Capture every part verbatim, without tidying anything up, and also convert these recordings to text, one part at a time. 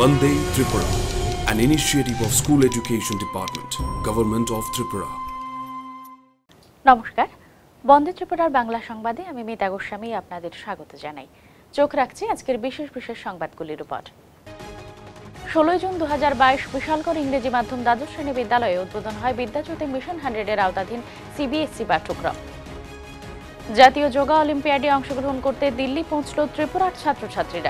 Vande Tripura, an initiative of School Education Department, Government of Tripura. নমস্কার, বন্দে ত্রিপুরার বাংলা সংবাদে আমি মিতা গোস্বামী আপনাদের স্বাগত জানাই। চোখ রাখছি আজকের বিশেষ বিশেষ সংবাদগুলির উপর। ষোলোই জুন দু হাজার বাইশ বিশালগড় ইংরেজি মাধ্যম দ্বাদশ শ্রেণী বিদ্যালয়ে উদ্বোধন হয় বিদ্যাজ্যোতি মিশন হান্ড্রেডের আওতাধীন সিবিএসই পাঠ্যক্রম। জাতীয় যোগা অলিম্পিয়াডে অংশগ্রহণ করতে দিল্লি পৌঁছল ত্রিপুরার ছাত্রছাত্রীরা।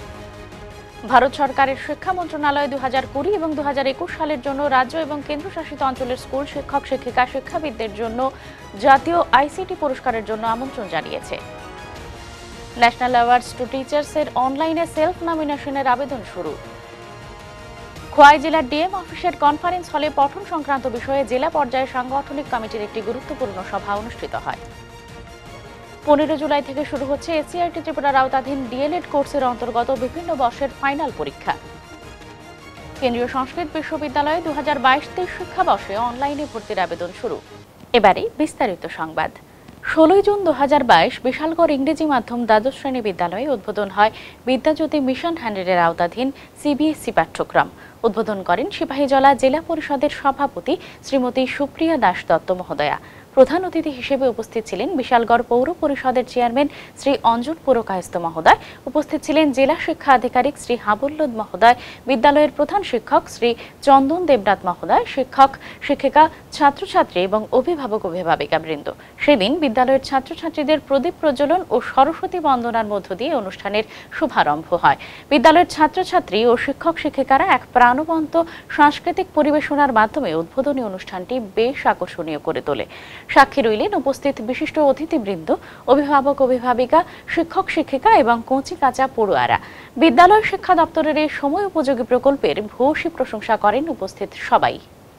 ভারত সরকারের শিক্ষা মন্ত্রণালয় দু হাজার কুড়ি এবং দু হাজার একুশ সালের জন্য রাজ্য এবং কেন্দ্রশাসিত অঞ্চলের স্কুল শিক্ষক শিক্ষিকা শিক্ষাবিদদের জন্য জাতীয় আইসিটি পুরস্কারের জন্য আমন্ত্রণ জানিয়েছে। ন্যাশনাল অ্যাওয়ার্ডস টু টিচার্স এর অনলাইনে সেলফ নমিনেশনের আবেদন শুরু। খোয়াই জেলার ডিএম অফিসের কনফারেন্স হলে পঠন সংক্রান্ত বিষয়ে জেলা পর্যায়ে সাংগঠনিক কমিটির একটি গুরুত্বপূর্ণ সভা অনুষ্ঠিত হয়। পনেরো জুলাই থেকে শুরু হচ্ছে এসসিআরটি ত্রিপুরার আওতাধীন ডিএলএড কোর্সের অন্তর্গত বিভিন্ন বর্ষের ফাইনাল পরীক্ষা। কেন্দ্রীয় সংস্কৃত বিশ্ববিদ্যালয়ে দু হাজার বাইশ তেইশ শিক্ষাবর্ষে অনলাইনে ভর্তির আবেদন শুরু। এবারে বিস্তারিত সংবাদ। ষোলোই জুন দু হাজার বাইশ বিশালগড় ইংরেজি মাধ্যম দ্বাদশ শ্রেণী বিদ্যালয়ে উদ্বোধন হয় বিদ্যাজ্যোতি মিশন হান্ড্রেডের আওতাধীন সিবিএসই পাঠ্যক্রম। উদ্বোধন করেন সিপাহীজলা জেলা পরিষদের সভাপতি শ্রীমতী সুপ্রিয়া দাস দত্ত মহোদয়া। প্রধান অতিথি হিসেবে উপস্থিত ছিলেন বিশালগড় পৌর পরিষদের চেয়ারম্যান শ্রী অঞ্জন পুরকায়স্থ মহোদয়। উপস্থিত ছিলেন জেলা শিক্ষা আধিকারিক শ্রী হাবুল্লুদ মহোদয়, বিদ্যালয়ের প্রধান শিক্ষক শ্রী চন্দন দেবনাথ মহোদয়, শিক্ষক শিক্ষিকা, ছাত্রছাত্রী এবং অভিভাবক অভিভাবিকা বৃন্দ। সেদিন বিদ্যালয়ের ছাত্রছাত্রীদের প্রদীপ প্রজ্বলন ও সরস্বতী বন্দনার মধ্য দিয়ে অনুষ্ঠানের শুভারম্ভ হয়। বিদ্যালয়ের ছাত্রছাত্রী ও শিক্ষক শিক্ষিকারা এক প্রাণবন্ত সাংস্কৃতিক পরিবেশনার মাধ্যমে উদ্বোধনী অনুষ্ঠানটি বেশ আকর্ষণীয় করে তোলে। সাক্ষী রইলেন উপস্থিত বিশিষ্ট অতিথিবৃন্দ, অভিভাবক অভিভাবিকা, শিক্ষক শিক্ষিকা এবং কচি কাঁচা পড়ুয়ারা। বিদ্যালয় শিক্ষা দপ্তরের এই সময় উপযোগী প্রকল্পের ভূয়সী প্রশংসা করেন উপস্থিত সবাই।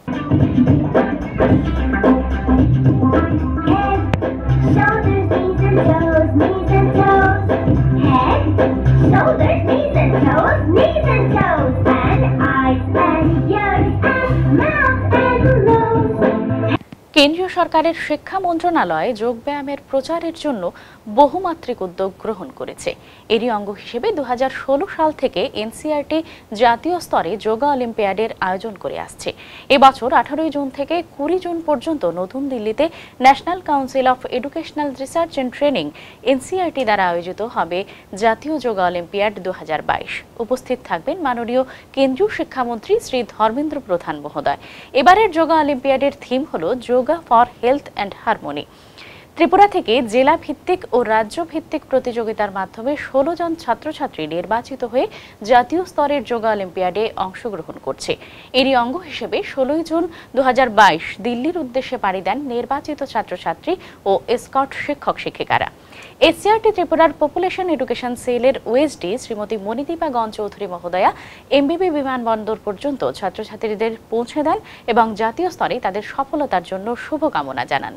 কেন্দ্রীয় সরকারের শিক্ষা মন্ত্রণালয় যোগব্যায়ামের প্রচারের জন্য বহুমাত্রিক উদ্যোগ গ্রহণ করেছে। এরই অঙ্গ হিসেবে দু হাজার ষোলো সাল থেকে এনসিআরটি জাতীয় স্তরে যোগা অলিম্পিয়াডের আয়োজন করে আসছে। এবছর আঠারোই জুন থেকে কুড়ি জুন পর্যন্ত নতুন দিল্লিতে National Council of Educational Research and Training NCERT দ্বারা আয়োজিত হবে জাতীয় যোগা অলিম্পিয়াড দু হাজার বাইশ। উপস্থিত থাকবেন মাননীয় কেন্দ্রীয় শিক্ষামন্ত্রী শ্রী ধর্মেন্দ্র প্রধান মহোদয়। এবারের যোগা অলিম্পিয়াডের থিম হল yoga for health and harmony. Tripura থেকে জেলা ভিত্তিক ও রাজ্য ভিত্তিক প্রতিযোগিতার মাধ্যমে ষোলো জন ছাত্রছাত্রী নির্বাচিত হয়ে জাতীয় স্তরের যোগা অলিম্পিয়াডে অংশগ্রহণ করছে। এরই অঙ্গ হিসেবে ষোলোই জুন দু হাজার বাইশ দিল্লির উদ্দেশ্যে পাড়ি দেন নির্বাচিত ছাত্রছাত্রী ও এসকর্ট শিক্ষক শিক্ষিকারা। এসসিআরটি ত্রিপুরার পপুলেশন এডুকেশন সেলের ওএসডি শ্রীমতী মণিদীপা গণ চৌধুরী মহোদয়া এমবিবি বিমানবন্দর পর্যন্ত ছাত্রছাত্রীদের পৌঁছে দেন এবং জাতীয় স্তরে তাদের সফলতার জন্য শুভকামনা জানান।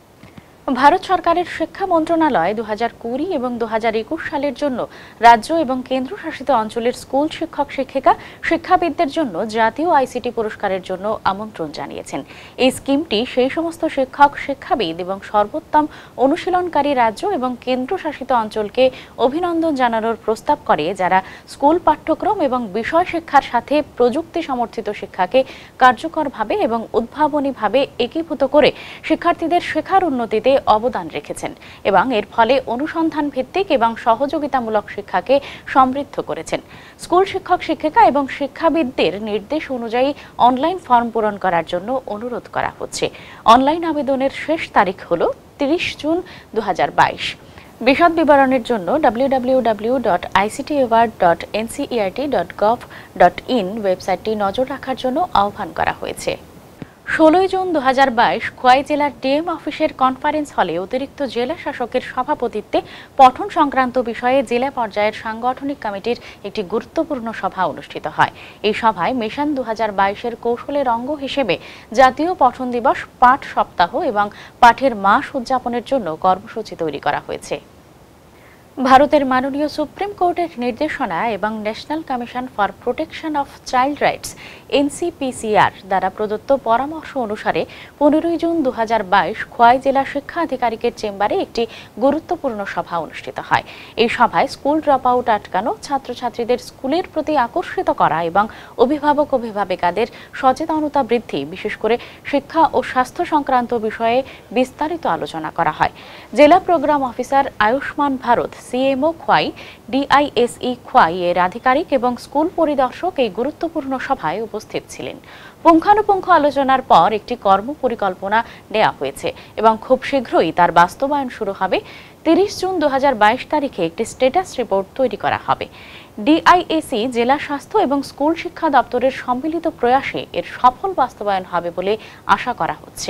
ভারত সরকারের শিক্ষা মন্ত্রণালয় দু হাজার কুড়ি এবং দু হাজার একুশ সালের জন্য রাজ্য এবং কেন্দ্রশাসিত অঞ্চলের স্কুল শিক্ষক শিক্ষিকা শিক্ষাবিদদের জন্য জাতীয় আইসিটি পুরস্কারের জন্য আমন্ত্রণ জানিয়েছেন। এই স্কিমটি সেই সমস্ত শিক্ষক শিক্ষাবিদ এবং সর্বোত্তম অনুশীলনকারী রাজ্য এবং কেন্দ্রশাসিত অঞ্চলকে অভিনন্দন জানানোর প্রস্তাব করে যারা স্কুল পাঠ্যক্রম এবং বিষয় শিক্ষার সাথে প্রযুক্তি সমর্থিত শিক্ষাকে কার্যকরভাবে এবং উদ্ভাবনীভাবে একীভূত করে শিক্ষার্থীদের শেখার উন্নতিতে অবদান রেখেছেন এবং এর ফলে অনুসন্ধান ভিত্তিক এবং সহযোগিতামূলক শিক্ষাকে সমৃদ্ধ করেছেন। স্কুল শিক্ষক শিক্ষিকা এবং শিক্ষাবিদদের নির্দেশ অনুযায়ী অনলাইন ফর্ম পূরণ করার জন্য অনুরোধ করা হচ্ছে। অনলাইন আবেদনের শেষ তারিখ হল তিরিশ জুন দু হাজার বাইশ। বিশদ বিবরণের জন্য W W W dot ICT award dot NCERT dot gov dot in ওয়েবসাইটটি নজর রাখার জন্য আহ্বান করা হয়েছে। ষোলোই জুন দু হাজার বাইশ খোয়াই জেলার ডিএম অফিসের কনফারেন্স হলে অতিরিক্ত জেলা শাসকের সভাপতিত্বে পঠন সংক্রান্ত বিষয়ে জেলা পর্যায়ের সাংগঠনিক কমিটির একটি গুরুত্বপূর্ণ সভা অনুষ্ঠিত হয়। এই সভায় মিশন দু হাজার বাইশের কৌশলের অঙ্গ হিসেবে জাতীয় পঠন দিবস, পাঠ সপ্তাহ এবং পাঠের মাস উদযাপনের জন্য কর্মসূচি তৈরি করা হয়েছে। ভারতের মাননীয় সুপ্রিম কোর্টের নির্দেশনা এবং National Commission for Protection of Child Rights NCPCR দ্বারা প্রদত্ত পরামর্শ অনুসারে পনেরোই জুন দু হাজার বাইশ খোয়াই জেলা শিক্ষা আধিকারিকের চেম্বারে একটি গুরুত্বপূর্ণ সভা অনুষ্ঠিত হয়। এই সভায় স্কুল ড্রপ আউট আটকানো, ছাত্রছাত্রীদের স্কুলের প্রতি আকর্ষিত করা এবং অভিভাবক অভিভাবিকাদের সচেতনতা বৃদ্ধি, বিশেষ করে শিক্ষা ও স্বাস্থ্য সংক্রান্ত বিষয়ে বিস্তারিত আলোচনা করা হয়। জেলা program officer Ayushman Bharat CMO Khowai, DISE Khowai এর আধিকারিক এবং স্কুল পরিদর্শক এই গুরুত্বপূর্ণ সভায় উপস্থিত ছিলেন। পুঙ্খানুপুঙ্খ আলোচনার পর একটি কর্ম পরিকল্পনা নেওয়া হয়েছে এবং খুব শীঘ্রই তার বাস্তবায়ন শুরু হবে। তিরিশ জুন দু হাজার বাইশ তারিখে একটি স্ট্যাটাস রিপোর্ট তৈরি করা হবে। ডিআইএসি, জেলা স্বাস্থ্য এবং স্কুল শিক্ষা দপ্তরের সম্মিলিত প্রয়াসে এর সফল বাস্তবায়ন হবে বলে আশা করা হচ্ছে।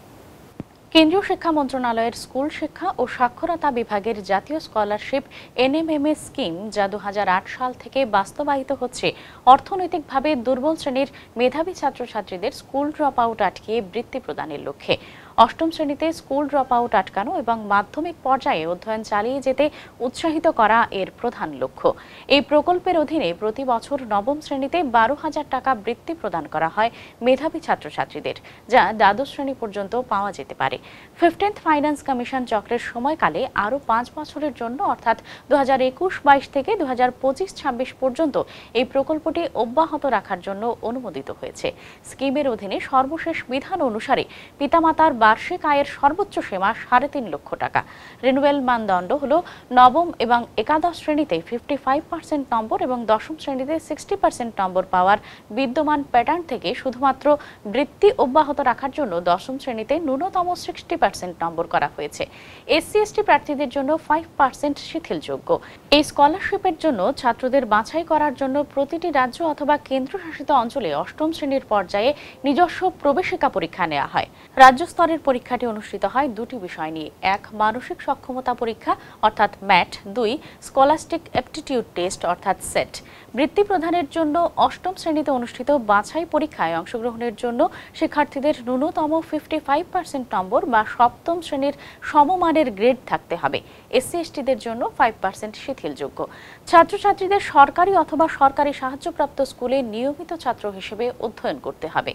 কেন্দ্রীয় শিক্ষা মন্ত্রণালয়ের স্কুল শিক্ষা ও সাক্ষরতা বিভাগের জাতীয় স্কলারশিপ এনএমএমএ স্কিম, যা দু হাজার আট সাল থেকে বাস্তবায়িত হচ্ছে, অর্থনৈতিকভাবে দুর্বল শ্রেণীর মেধাবী ছাত্রছাত্রীদের স্কুল ড্রপ আউট আটকিয়ে বৃত্তি প্রদানের লক্ষ্যে অষ্টম শ্রেণীতে স্কুল ড্রপ আউট আটকানো এবং মাধ্যমিক পর্যায়ে অধ্যয়ন চালিয়ে যেতে উৎসাহিত করা এর প্রধান লক্ষ্য। এই প্রকল্পের অধীনে প্রতি বছর নবম শ্রেণীতে বারো হাজার টাকা বৃত্তি প্রদান করা হয় মেধাবী ছাত্রছাত্রীদের, যা দ্বাদশ শ্রেণী পর্যন্ত পাওয়া যেতে পারে। ফিফটিন্থ ফাইন্যান্স কমিশন চক্রের সময়কালে আরও পাঁচ বছরের জন্য অর্থাৎ দু হাজার একুশ বাইশ থেকে দু হাজার পঁচিশ ছাব্বিশ পর্যন্ত এই প্রকল্পটি অব্যাহত রাখার জন্য অনুমোদিত হয়েছে। স্কিমের অধীনে সর্বশেষ বিধান অনুসারে পিতামাতার বার্ষিক আয়ের সর্বোচ্চ সীমা সাড়ে তিন লক্ষ টাকা। রিনুয়েল মানদণ্ড হল নবম এবং একাদশ শ্রেণীতে ফিফটি ফাইভ পার্সেন্ট নম্বর এবং দশম শ্রেণীতে সিক্সটি পার্সেন্ট নম্বর পাওয়ার বিদ্যমান প্যাটার্ন থেকে শুধুমাত্র বৃত্তি অব্যাহত রাখার জন্য দশম শ্রেণীতে ন্যূনতম সিক্সটি পার্সেন্ট নম্বর করা হয়েছে। এসসি এসটি প্রার্থীদের জন্য ফাইভ পার্সেন্ট শিথিলযোগ্য। এই স্কলারশিপের জন্য ছাত্রদের বাছাই করার জন্য প্রতিটি রাজ্য অথবা কেন্দ্রশাসিত অঞ্চলে অষ্টম শ্রেণীর পর্যায়ে নিজস্ব প্রবেশিকা পরীক্ষা নেওয়া হয়। রাজ্য স্তরের পরীক্ষাটি অনুষ্ঠিত হয় দুটি বিষয় নিয়ে: এক, মানসিক সক্ষমতা পরীক্ষা অর্থাৎ ম্যাট; দুই, স্কলাস্টিক অ্যাপটিটিউড টেস্ট অর্থাৎ সেট। বৃত্তি প্রদানের জন্য অষ্টম শ্রেণীতে অনুষ্ঠিত বাছাই পরীক্ষায় অংশগ্রহণের জন্য শিক্ষার্থীদের ন্যূনতম ফিফটি ফাইভ পার্সেন্ট নম্বর বা সপ্তম শ্রেণীর সমমানের গ্রেড থাকতে হবে। এসসি এসটিদের জন্য ফাইভ পার্সেন্ট শিথিলযোগ্য। ছাত্রছাত্রীদের সরকারি অথবা সরকারি সাহায্যপ্রাপ্ত স্কুলে নিয়মিত ছাত্র হিসেবে অধ্যয়ন করতে হবে।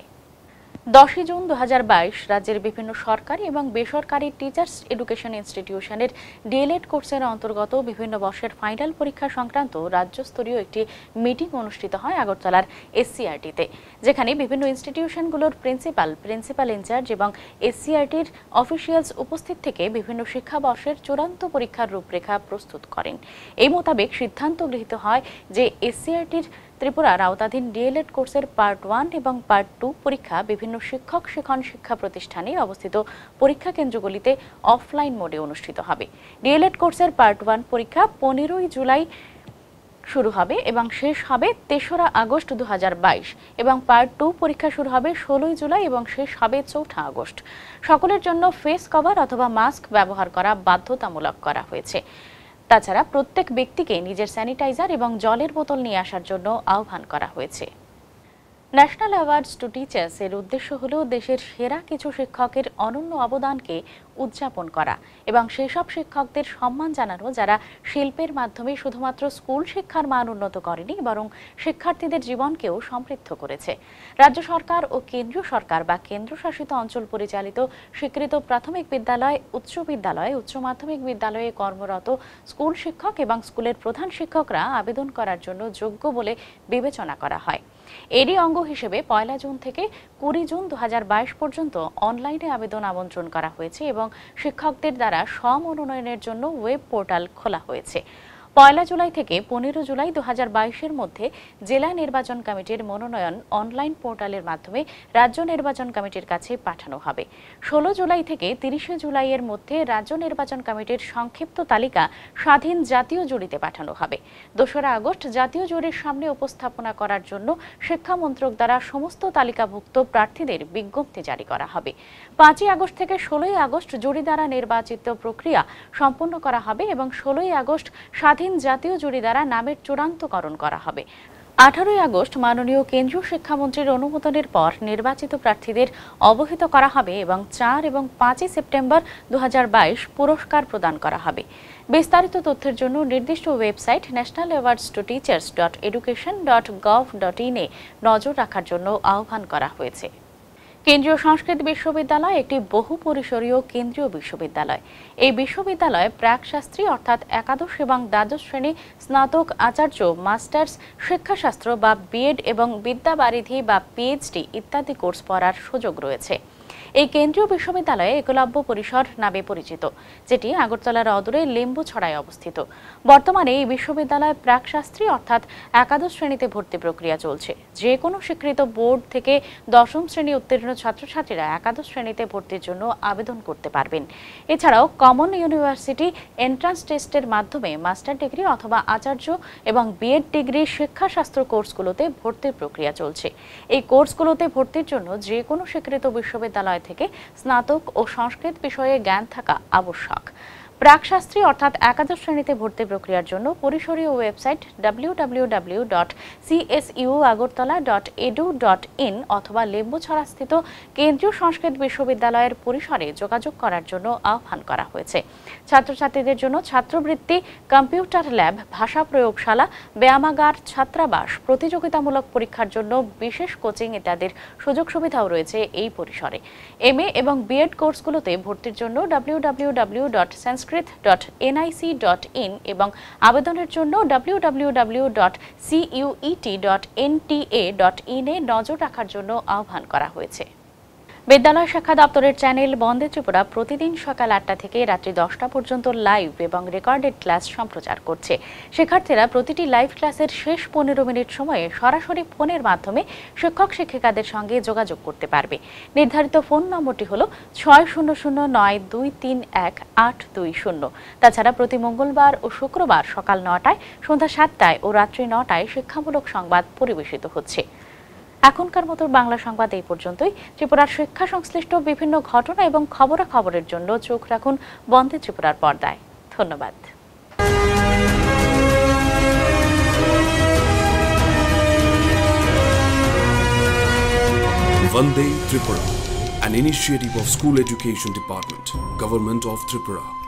দশই জুন দু হাজার বাইশ রাজ্যের বিভিন্ন সরকারি এবং বেসরকারি টিচার্স এডুকেশন ইনস্টিটিউশনের ডিএলএড কোর্সের অন্তর্গত বিভিন্ন বর্ষের ফাইনাল পরীক্ষা সংক্রান্ত রাজ্যস্তরীয় একটি মিটিং অনুষ্ঠিত হয় আগরতলার এসসিআরটিতে, যেখানে বিভিন্ন ইনস্টিটিউশনগুলোর প্রিন্সিপাল, প্রিন্সিপাল ইনচার্জ এবং এসসিআরটির অফিসিয়ালস উপস্থিত থেকে বিভিন্ন শিক্ষাবর্ষের চূড়ান্ত পরীক্ষার রূপরেখা প্রস্তুত করেন। এই মোতাবেক সিদ্ধান্ত গৃহীত হয় যে এসসিআরটির ত্রিপুরার আওতাধীন ডিএলএড কোর্সের পার্ট ওয়ান এবং পার্ট টু পরীক্ষা বিভিন্ন শিক্ষক শিক্ষণ শিক্ষা প্রতিষ্ঠানে অবস্থিত পরীক্ষা কেন্দ্রগুলিতে অফলাইন মোডে অনুষ্ঠিত হবে। ডিএলএড কোর্সের পার্ট ওয়ান পরীক্ষা পনেরোই জুলাই শুরু হবে এবং শেষ হবে তেসরা আগস্ট দু হাজার বাইশ এবং পার্ট টু পরীক্ষা শুরু হবে ষোলোই জুলাই এবং শেষ হবে চৌঠা আগস্ট। সকলের জন্য ফেস কভার অথবা মাস্ক ব্যবহার করা বাধ্যতামূলক করা হয়েছে। তাছাড়া প্রত্যেক ব্যক্তিকে নিজের স্যানিটাইজার এবং জলের বোতল নিয়ে আসার জন্য আহ্বান করা হয়েছে। ন্যাশনাল অ্যাওয়ার্ডস টু টিচার্স এর উদ্দেশ্য হল দেশের সেরা কিছু শিক্ষকের অনন্য অবদানকে উদযাপন করা এবং সেসব শিক্ষকদের সম্মান জানানো যারা শিল্পের মাধ্যমে শুধুমাত্র স্কুল শিক্ষার মান উন্নত করেনি, বরং শিক্ষার্থীদের জীবনকেও সমৃদ্ধ করেছে। রাজ্য সরকার ও কেন্দ্রীয় সরকার বা কেন্দ্রশাসিত অঞ্চল পরিচালিত স্বীকৃত প্রাথমিক বিদ্যালয়, উচ্চ বিদ্যালয়, উচ্চ মাধ্যমিক বিদ্যালয়ে কর্মরত স্কুল শিক্ষক এবং স্কুলের প্রধান শিক্ষকরা আবেদন করার জন্য যোগ্য বলে বিবেচনা করা হয়। এরই অঙ্গ হিসেবে পয়লা জুন থেকে কুড়ি জুন দু হাজার বাইশ পর্যন্ত অনলাইনে আবেদন আমন্ত্রণ করা হয়েছে এবং শিক্ষকদের দ্বারা স্ব-মনোনয়নের জন্য ওয়েব পোর্টাল খোলা হয়েছে। পয়লা জুলাই থেকে পনেরো জুলাই দু হাজার বাইশের মধ্যে জেলা নির্বাচন কমিটির মনোনয়ন অনলাইন পোর্টালের মাধ্যমে রাজ্য নির্বাচন কমিটির কাছে পাঠানো হবে। ষোলো জুলাই থেকে তিরিশে জুলাইয়ের মধ্যে রাজ্য নির্বাচন কমিটির সংক্ষিপ্ত তালিকা স্বাধীন জাতীয় জুরিতে পাঠানো হবে। দোসরা আগস্ট জাতীয় জুরির সামনে উপস্থাপনা করার জন্য শিক্ষা মন্ত্রক দ্বারা সমস্ত তালিকাভুক্ত প্রার্থীদের বিজ্ঞপ্তি জারি করা হবে। পাঁচই আগস্ট থেকে ষোলোই আগস্ট জুরি দ্বারা নির্বাচিত প্রক্রিয়া সম্পন্ন করা হবে এবং ষোলোই আগস্ট স্বাধীন জাতীয় জুরি দ্বারা নামের চূড়ান্তকরণ করা হবে। আঠারোই আগস্ট মাননীয় কেন্দ্রীয় শিক্ষামন্ত্রীর অনুমোদনের পর নির্বাচিত প্রার্থীদের অবহিত করা হবে এবং চার এবং পাঁচই সেপ্টেম্বর দু হাজার বাইশ পুরস্কার প্রদান করা হবে। বিস্তারিত তথ্যের জন্য নির্দিষ্ট website national awards to teachers dot education dot gov dot in এ নজর রাখার জন্য আহ্বান করা হয়েছে। কেন্দ্রীয় সংস্কৃত বিশ্ববিদ্যালয় একটি বহু পরিসরীয় কেন্দ্রীয় বিশ্ববিদ্যালয়। এই বিশ্ববিদ্যালয়ে প্রাক-শাস্ত্রী অর্থাৎ একাদশ এবং দ্বাদশ শ্রেণী স্নাতক, আচার্য, মাস্টার্স, শিক্ষাশাস্ত্র বা বিএড এবং বিদ্যাবারিধি বা পিএইচডি ইত্যাদি কোর্স পড়ার সুযোগ রয়েছে। এই কেন্দ্রীয় বিশ্ববিদ্যালয়ে একলব্য পরিসর নামে পরিচিত, যেটি আগরতলার অদূরে লেম্বুছড়ায় অবস্থিত। বর্তমানে এই বিশ্ববিদ্যালয়ে প্রাক-শাস্ত্রী অর্থাৎ একাদশ শ্রেণীতে ভর্তি প্রক্রিয়া চলছে। যে কোনো স্বীকৃত বোর্ড থেকে দশম শ্রেণী উত্তীর্ণ ছাত্রছাত্রীরা একাদশ শ্রেণীতে ভর্তির জন্য আবেদন করতে পারবেন। এছাড়াও কমন ইউনিভার্সিটি এন্ট্রান্স টেস্টের মাধ্যমে মাস্টার ডিগ্রি অথবা আচার্য এবং বিএড ডিগ্রি শিক্ষাশাস্ত্র কোর্সগুলোতে ভর্তির প্রক্রিয়া চলছে। এই কোর্সগুলোতে ভর্তির জন্য যে কোনো স্বীকৃত বিশ্ববিদ্যালয় থেকে স্নাতক ও সংস্কৃত বিষয়ে জ্ঞান থাকা আবশ্যক। প্রাক-শাস্ত্রী অর্থাৎ একাদশ শ্রেণীতে ভর্তি প্রক্রিয়ার জন্য পরিসরীয় website W W W dot C S U Agartala dot edu dot in অথবা লেম্বুছড়াস্থিত কেন্দ্রীয় সংস্কৃত বিশ্ববিদ্যালয়ের পরিসরে যোগাযোগ করার জন্য আহ্বান করা হয়েছে। ছাত্রছাত্রীদের জন্য ছাত্রবৃত্তি, কম্পিউটার ল্যাব, ভাষা প্রয়োগশালা, ব্যায়ামাগার, ছাত্রাবাস, প্রতিযোগিতামূলক পরীক্ষার জন্য বিশেষ কোচিং ইত্যাদির সুযোগ সুবিধাও রয়েছে এই পরিসরে। এম এ এবং বিএড কোর্সগুলোতে ভর্তির জন্য W W W dot dot N I C dot in এবং আবেদনের জন্য W W W dot C U E T dot N T A dot in এ নজর রাখার জন্য আহ্বান করা হয়েছে। বিদ্যালয় শিক্ষা দপ্তরের চ্যানেল বন্দে ত্রিপুরা প্রতিদিন সকাল আটটা থেকে রাত্রি দশটা পর্যন্ত লাইভ এবং রেকর্ডেড ক্লাস সম্প্রচার করছে। শিক্ষার্থীরা প্রতিটি লাইভ ক্লাসের শেষ পনেরো মিনিট সময়ে সরাসরি ফোনের মাধ্যমে শিক্ষক শিক্ষিকাদের সঙ্গে যোগাযোগ করতে পারবে। নির্ধারিত ফোন নম্বরটি হল ছয় শূন্য শূন্য নয় দুই তিন এক আট দুই শূন্য। তাছাড়া প্রতি মঙ্গলবার ও শুক্রবার সকাল নটায়, সন্ধ্যা সাতটায় ও রাত্রি নটায় শিক্ষামূলক সংবাদ পরিবেশিত হচ্ছে। এখনকার মতো বাংলা সংবাদ এই পর্যন্তই। ত্রিপুরার শিক্ষা সংশ্লিষ্ট বিভিন্ন ঘটনা এবং খবরাখবরের জন্য চোখ রাখুন বন্দে ত্রিপুরার পর্দায়। ধন্যবাদ। Vande Tripura, an initiative of School Education Department, Government of Tripura.